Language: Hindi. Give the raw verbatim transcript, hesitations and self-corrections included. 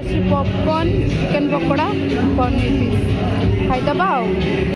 ଅଛି popcorn, chicken pakora, paneer piece ଖାଇଦବା ଆଉ।